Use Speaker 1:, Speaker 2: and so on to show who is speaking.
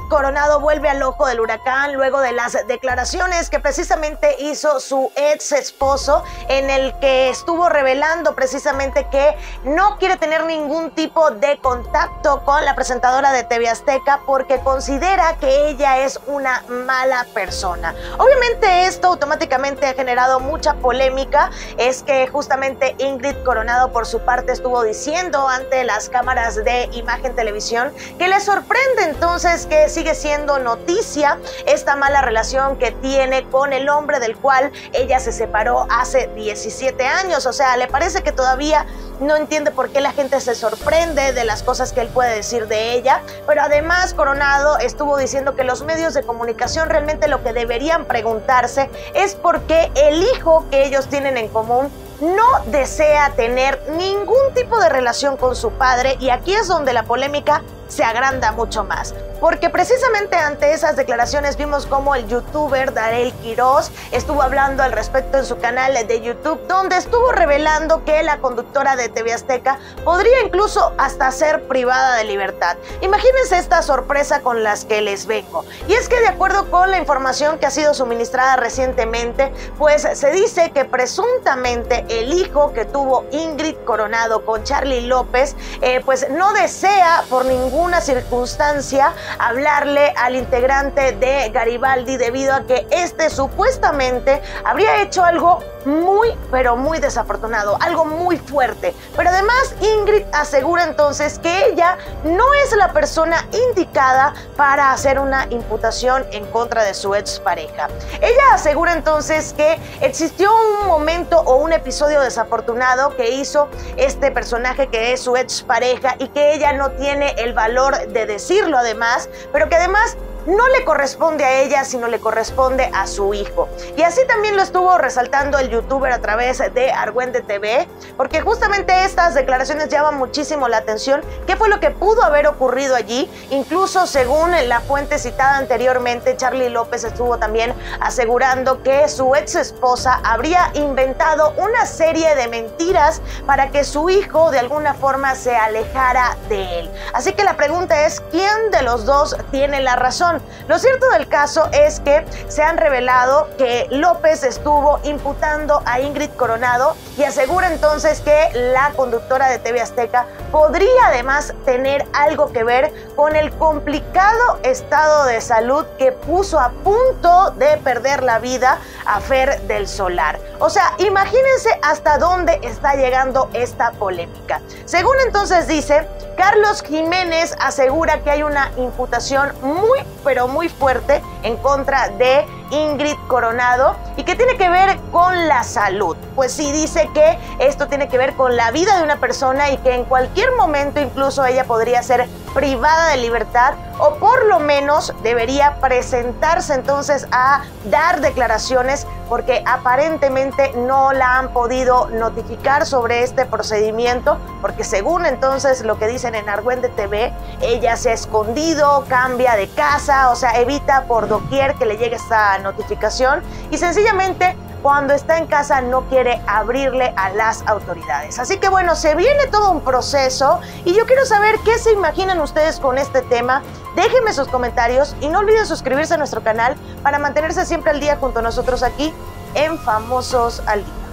Speaker 1: Coronado vuelve al ojo del huracán luego de las declaraciones que precisamente hizo su ex esposo, en el que estuvo revelando precisamente que no quiere tener ningún tipo de contacto con la presentadora de TV Azteca porque considera que ella es una mala persona. Obviamente esto automáticamente ha generado mucha polémica. Es que justamente Ingrid Coronado por su parte estuvo diciendo ante las cámaras de Imagen Televisión que le sorprende entonces que sigue siendo noticia esta mala relación que tiene con el hombre del cual ella se separó hace 17 años. O sea, le parece que todavía no entiende por qué la gente se sorprende de las cosas que él puede decir de ella, pero además Coronado estuvo diciendo que los medios de comunicación realmente lo que deberían preguntarse es por qué el hijo que ellos tienen en común no desea tener ningún tipo de relación con su padre, y aquí es donde la polémica se agranda mucho más, porque precisamente ante esas declaraciones vimos cómo el youtuber Darel Quiroz estuvo hablando al respecto en su canal de YouTube, donde estuvo revelando que la conductora de TV Azteca podría incluso hasta ser privada de libertad. Imagínense esta sorpresa con las que les vengo, y es que de acuerdo con la información que ha sido suministrada recientemente, pues se dice que presuntamente el hijo que tuvo Ingrid Coronado con Charly López, pues no desea por ninguna circunstancia hablarle al integrante de Garibaldi, debido a que este supuestamente habría hecho algo muy, pero muy desafortunado, algo muy fuerte. Pero además Ingrid asegura entonces que ella no es la persona indicada para hacer una imputación en contra de su expareja. Ella asegura entonces que existió un momento o un episodio desafortunado que hizo este personaje que es su expareja, y que ella no tiene el valor de decirlo además, pero que además no le corresponde a ella, sino le corresponde a su hijo. Y así también lo estuvo resaltando el youtuber a través de Argüende TV, porque justamente estas declaraciones llaman muchísimo la atención. ¿Qué fue lo que pudo haber ocurrido allí? Incluso según la fuente citada anteriormente, Charly López estuvo también asegurando que su ex esposa habría inventado una serie de mentiras para que su hijo de alguna forma se alejara de él. Así que la pregunta es, ¿quién de los dos tiene la razón? Lo cierto del caso es que se han revelado que López estuvo imputando a Ingrid Coronado, y asegura entonces que la conductora de TV Azteca podría además tener algo que ver con el complicado estado de salud que puso a punto de perder la vida a Fer del Solar. O sea, imagínense hasta dónde está llegando esta polémica. Según entonces dice, Carlos Jiménez asegura que hay una imputación muy, pero muy fuerte en contra de Ingrid Coronado, y que tiene que ver con la salud. Pues sí, dice que esto tiene que ver con la vida de una persona y que en cualquier momento incluso ella podría ser privada de libertad, o por lo menos debería presentarse entonces a dar declaraciones, porque aparentemente no la han podido notificar sobre este procedimiento, porque según entonces lo que dicen en Argüende TV, ella se ha escondido, cambia de casa, o sea, evita por doquier que le llegue esta notificación, y sencillamente cuando está en casa no quiere abrirle a las autoridades. Así que bueno, se viene todo un proceso, y yo quiero saber qué se imaginan ustedes con este tema. Déjenme sus comentarios y no olviden suscribirse a nuestro canal para mantenerse siempre al día junto a nosotros aquí en Famosos al Día.